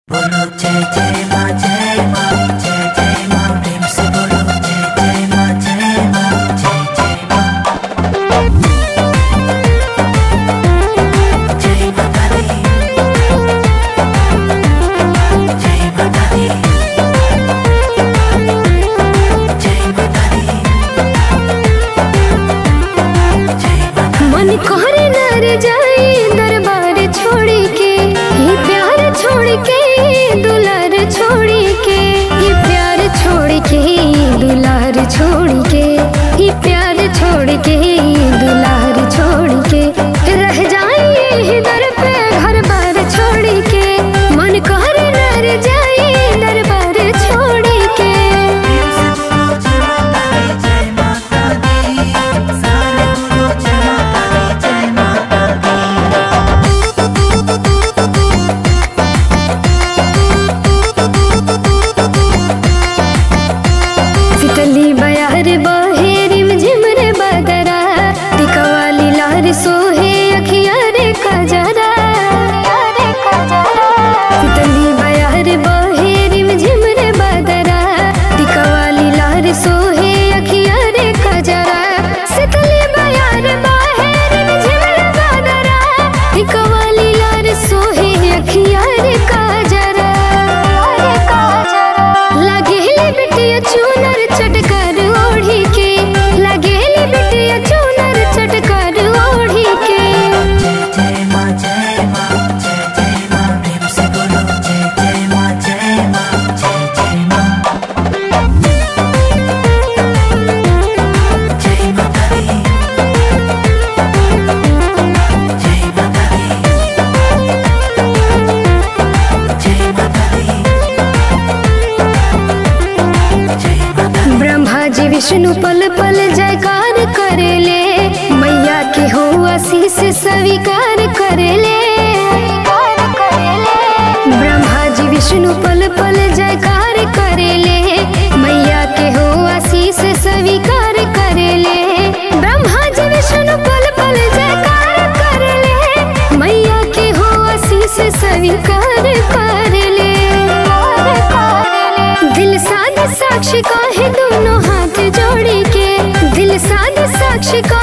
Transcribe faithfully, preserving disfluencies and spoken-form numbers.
बोलो जय जय माँ जय माँ जय जय माँ प्रेम से बोलो जय जय माँ जय माँ जय जय माँ जय माता दी जय माता दी जय माता दी जय माता। मन कोहरे नर जाए दरबार छोड़ के, ये प्यार छोड़ के दुलार छोड़ के, ये प्यार छोड़ के दुलार छोड़ के, ये प्यार छोड़ के दुलार छोड़ के रह जाए ही दर पे घर बार छोड़ के। मन कोहरे नर जाए दरबार छोड़ के। जय माता दी सारे बोलो जय माता दी जय माता दी। सितली बयार बहे रिम झिम रे बदरा, टिकवाली लार सोहे अखिया रे कजरा। सितली बयार बहे रिम झिम रे बदरा, टिकवाली लार सोहे अखिया रे कजरा। सितली बयार बहे रिम झिम रे बदरा, टिकवाली लार सोहे अखिया रे कजरा। लगेली बिटिया चूनर चटकर ओढ़ी के, लगेली बिटिया चूनर चटकर ओढ़ी के। जय जय माँ जय माँ जय जय माँ प्रेम से बोलो जय जय माँ जय माँ जय जय माँ जय माता दी जय माता दी जय माता दी जय माता। ब्रह्मा जी विष्णु पल पल जयकार करेले, मैया के हो आशीष स्वीकार करेले। ब्रह्मा जी विष्णु पल पल जयकार करेले, मैया के हो आशीष स्वीकार करेले। ब्रह्मा जी विष्णु पल पल जयकार करेले, मैया के हो आशीष स्वीकार करेले। दिल साध साक्षी का है दोनों हाथ जोड़ के, दिल साध साक्षी का